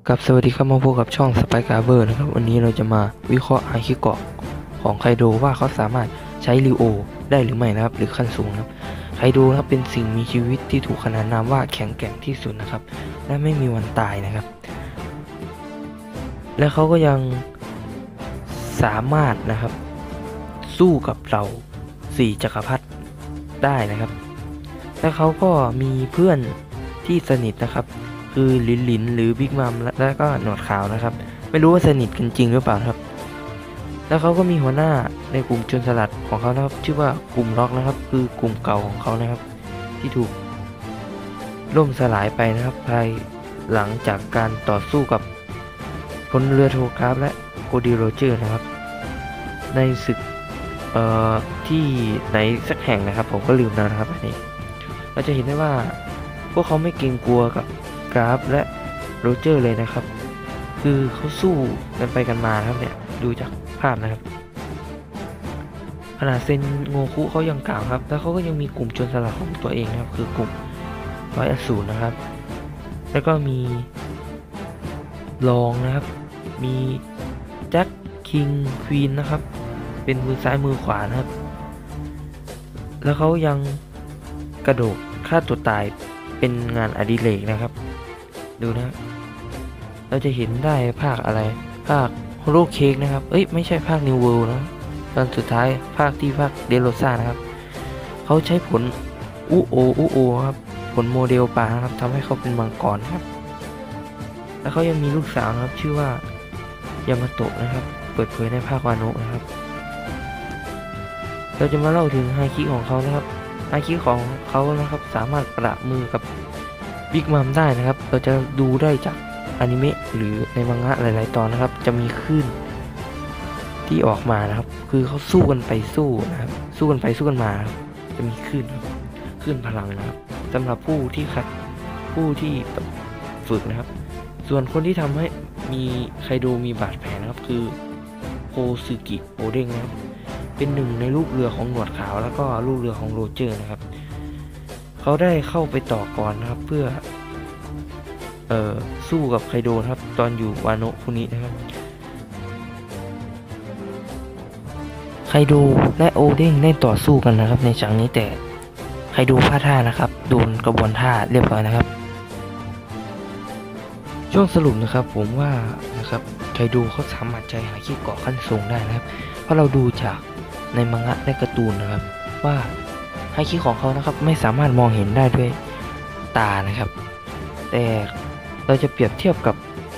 กับสวัสดีครับมาพบกับช่องสไปกาเบอร์นะครับวันนี้เราจะมาวิเคราะห์ฮาคิเกะของไคโดว่าเขาสามารถใช้ริโอได้หรือไม่นะครับหรือขั้นสูงนะครับไคโดนะครับเป็นสิ่งมีชีวิตที่ถูกขนานนามว่าแข็งแกร่งที่สุดนะครับและไม่มีวันตายนะครับและเขาก็ยังสามารถนะครับสู้กับเรา4จักรพรรดิได้นะครับและเขาก็มีเพื่อนที่สนิทนะครับคือลินลินหรือบิ๊กมัมและก็หนวดขาวนะครับไม่รู้ว่าสนิทกันจริงหรือเปล่าครับแล้วเขาก็มีหัวหน้าในกลุ่มโจรสลัดของเขานะครับชื่อว่ากลุ่มล็อกนะครับคือกลุ่มเก่าของเขานะครับที่ถูกล่มสลายไปนะครับภายหลังจากการต่อสู้กับพลเรือโทกราฟและโกดีโรเจอร์นะครับในศึกที่ไหนสักแห่งนะครับผมก็ลืมแล้วนะครับอันนี้เราจะเห็นได้ว่าพวกเขาไม่เกรงกลัวกับกราฟและโรเจอร์เลยนะครับคือเขาสู้กันไปกันมาครับเนี่ยดูจากภาพนะครับขณะเซนโงคุเขายังกล่าวครับแล้วเขาก็ยังมีกลุ่มโจรสลัดของตัวเองนะครับคือกลุ่มร้อยอสูรนะครับแล้วก็มีลองนะครับมีแจ็คคิงควีนนะครับเป็นมือซ้ายมือขวานะครับแล้วเขายังกระโดดฆ่าตัวตายเป็นงานอดิเรกนะครับดูนะเราจะเห็นได้ภาคอะไรภาคโฮโลเค้กนะครับไม่ใช่ภาคนิวเวิลด์นะตอนสุดท้ายภาคเดโรซ่านะครับเขาใช้ผลอุโอครับผลโมเดลปลาครับทำให้เขาเป็นมังกรครับแล้วเขายังมีลูกสาวนะครับชื่อว่ายามาโตะนะครับเปิดเผยในภาควาโนะนะครับเราจะมาเล่าถึงไฮคิของเขานะครับไฮคิของเขานะครับสามารถประมือกับบิ๊กมัมได้นะครับเราจะดูได้จากอนิเมะหรือในมังงะหลายๆตอนนะครับจะมีคลื่นที่ออกมานะครับคือเขาสู้กันไปสู้นะครับสู้กันไปสู้กันมาจะมีคลื่นครับคลื่นพลังนะครับสำหรับผู้ที่ฝึกนะครับส่วนคนที่ทำให้มีไคโดมีบาดแผลนะครับคือโคซึกิโอเด้งนะครับเป็นหนึ่งในลูกเรือของหนวดขาวแล้วก็ลูกเรือของโรเจอร์นะครับเขาได้เข้าไปต่อก่อนนะครับเพื่อสู้กับไคโดครับตอนอยู่วาโนะคุนินะครับไคโดและโอเด้งได้ต่อสู้กันนะครับในฉากนี้แต่ไคโดพลาดท่านะครับโดนกระบวนท่าเรียบร้อยนะครับช่วงสรุปนะครับผมว่านะครับไคโดเขาสามารถใช้ฮาคิเกาะขั้นสูงได้นะครับเพราะเราดูจากในมังงะและการ์ตูนนะครับว่าฮาคิของเขานะครับไม่สามารถมองเห็นได้ด้วยตานะครับแต่เราจะเปรียบเทียบกับ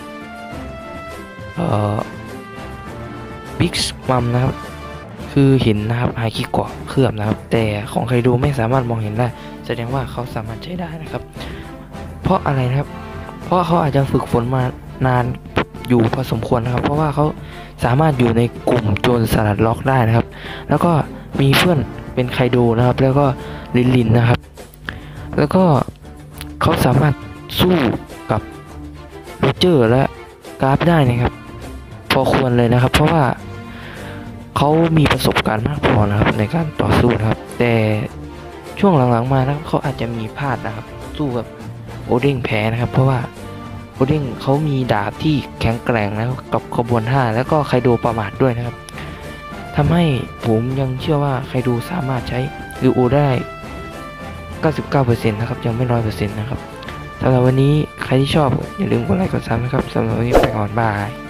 บิ๊กมัมนะครับคือเห็นนะครับฮาคิเกาะเคลือบนะครับแต่ของไคโดไม่สามารถมองเห็นได้แสดงว่าเขาสามารถใช้ได้นะครับเพราะอะไรนะครับเพราะเขาอาจจะฝึกฝนมานานอยู่พอสมควรนะครับเพราะว่าเขาสามารถอยู่ในกลุ่มโจรสลัดล็อกได้นะครับแล้วก็มีเพื่อนเป็นไคโดนะครับแล้วก็ลินนะครับแล้วก็เขาสามารถสู้กับโรเจอร์และกราฟได้นะครับพอควรเลยนะครับเพราะว่าเขามีประสบการณ์มากพอนะครับในการต่อสู้นะครับแต่ช่วงหลังๆมานะครับเขาอาจจะมีพลาดนะครับสู้กับโอเด้งแพ้นะครับเพราะว่าโอเด้งเขามีดาบที่แข็งแกร่งนะครับกับขบวนท่าแล้วก็ไคโดประมาทด้วยนะครับทำให้ผมยังเชื่อว่าไคโดสามารถใช้ริโอได้ 99% นะครับยังไม่ 100% นะครับสำหรับวันนี้ใครที่ชอบอย่าลืมกดไลค์กดซับนะครับสำหรับวันนี้ไปก่อนบาย